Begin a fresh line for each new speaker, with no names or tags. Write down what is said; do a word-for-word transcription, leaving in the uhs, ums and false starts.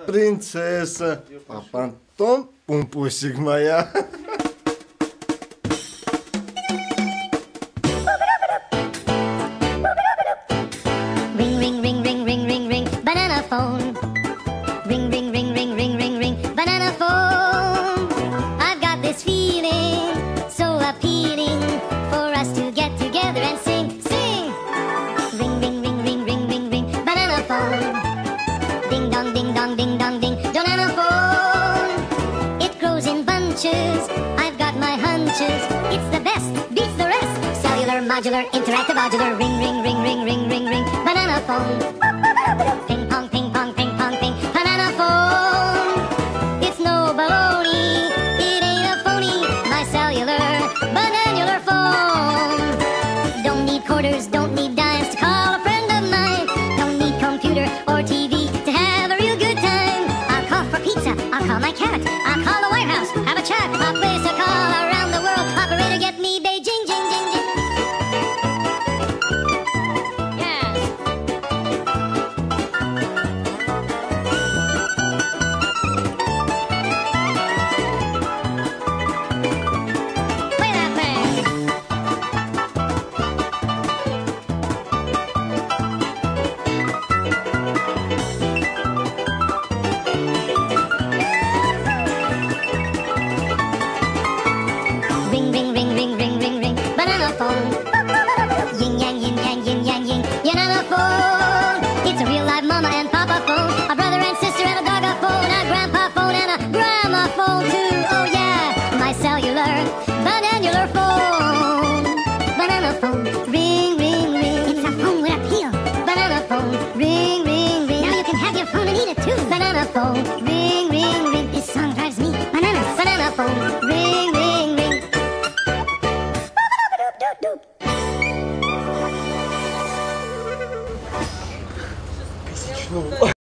принцесса, а потом пумпусик моя.
Ring, ring, ring, ring, ring, ring, ring, banana phone. Ring, ring, ring, ring, ring, ring, ring, banana phone. I've got this feeling so appealing for us to get together and sing, sing. Ring, ring, ring, ring, ring, ring, ring, banana phone. Ding dong, ding dong, ding dong, ding, banana phone. It grows in bunches. I've got my hunches. It's the best, beats the rest. Cellular, modular, interactive, modular. Ring, ring, ring, ring, ring, ring, ring, banana phone. Ping pong, ping pong, ping pong, ping, banana phone. It's no baloney, it ain't a phony. My cellular, bananular phone. Don't need quarters, don't need dimes to call a friend of mine. Don't need computer or T V to have a real good time. I'll call for pizza, I'll call my cat, I'll call the White House, have a chat. I'll place a call around the world. Operator, get me Beijing, jing, jing, jing. Yes. Play that thing. Ring, ring, ring, ring, ring, ring, ring, banana phone. Yin yang, yin yang, yin yang, yin, banana phone. It's a real live mama and papa phone, a brother and sister and a dog a phone, a grandpa phone and a grandma phone too. Oh yeah, my cellular, bananular phone. Banana phone, ring, ring, ring. It's a phone with appeal. Banana phone, ring, ring, ring. Now you can have your phone and eat it too. Banana phone, ring, ring, ring. This song drives me bananas. Banana phone, ring, ring, ring.
Ну,